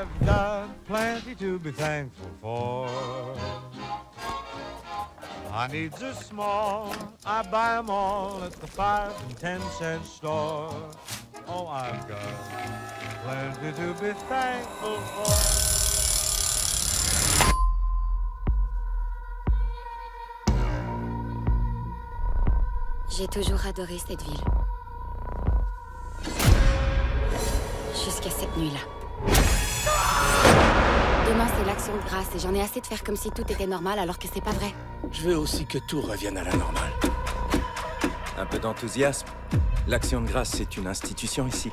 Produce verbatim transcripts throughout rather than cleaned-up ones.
I've got plenty to be thankful for. My needs are small, I buy 'em all at the five and ten cent store. Oh, I've got plenty to be thankful for. J'ai toujours adoré cette ville. Jusqu'à cette nuit-là. Demain, c'est l'Action de grâce et j'en ai assez de faire comme si tout était normal alors que c'est pas vrai. Je veux aussi que tout revienne à la normale. Un peu d'enthousiasme. L'Action de grâce, c'est une institution ici.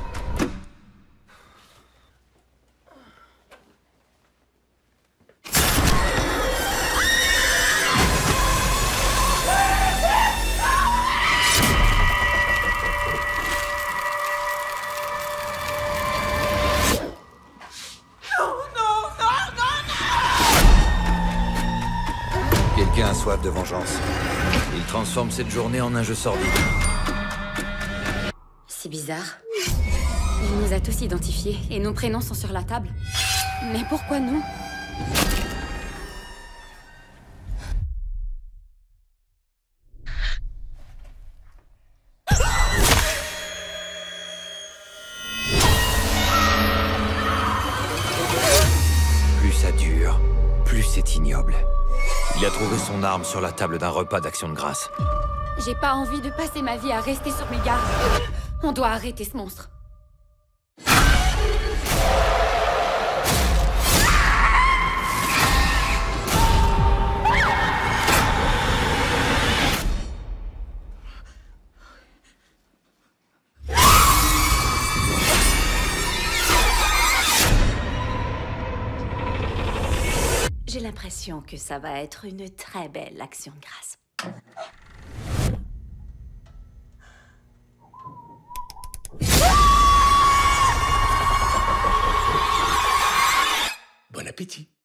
Quelqu'un a soif de vengeance. Il transforme cette journée en un jeu sordide. C'est bizarre. Il nous a tous identifiés et nos prénoms sont sur la table. Mais pourquoi nous? Plus ça dure, plus c'est ignoble. Il a trouvé son arme sur la table d'un repas d'Action de grâce. J'ai pas envie de passer ma vie à rester sur mes gardes. On doit arrêter ce monstre. J'ai l'impression que ça va être une très belle action de grâce. Bon appétit.